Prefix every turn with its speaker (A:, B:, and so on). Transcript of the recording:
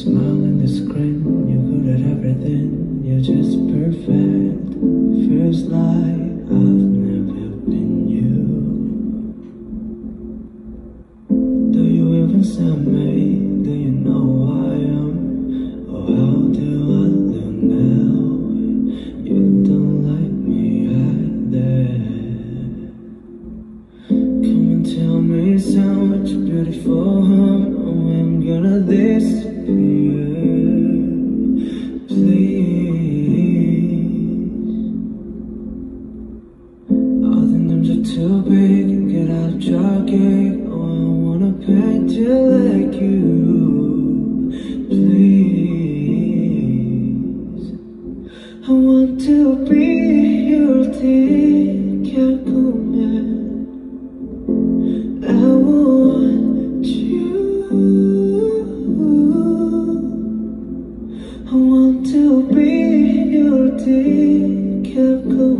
A: smile in the screen, you're good at everything, you're just perfect. Feels like I've never been you. Do you even see me? Do you know who I am? Oh, how do I look now? You don't like me either. Come and tell me so much beautiful, oh, I'm gonna disappear. Please, all the names are too big, get out jogging. Oh, I wanna paint you like you. Please, I want to be your man. I want you. I want to be your deep